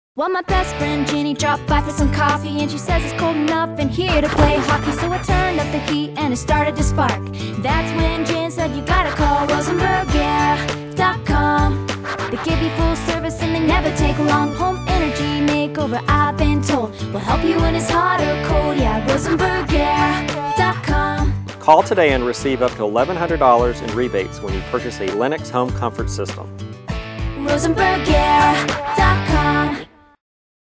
Well, my best friend Ginny dropped by for some coffee, and she says it's cold enough in here to play hockey. So I turned up the heat and it started to spark. That's when Jen said you gotta call Rosenberg.com. They give you full service and they never take long. Home energy makeover, I've been told, will help you when it's hot or cold. Yeah, Rosenberg.com. Call today and receive up to $1,100 in rebates when you purchase a Lennox home comfort system. Rosenberg.com.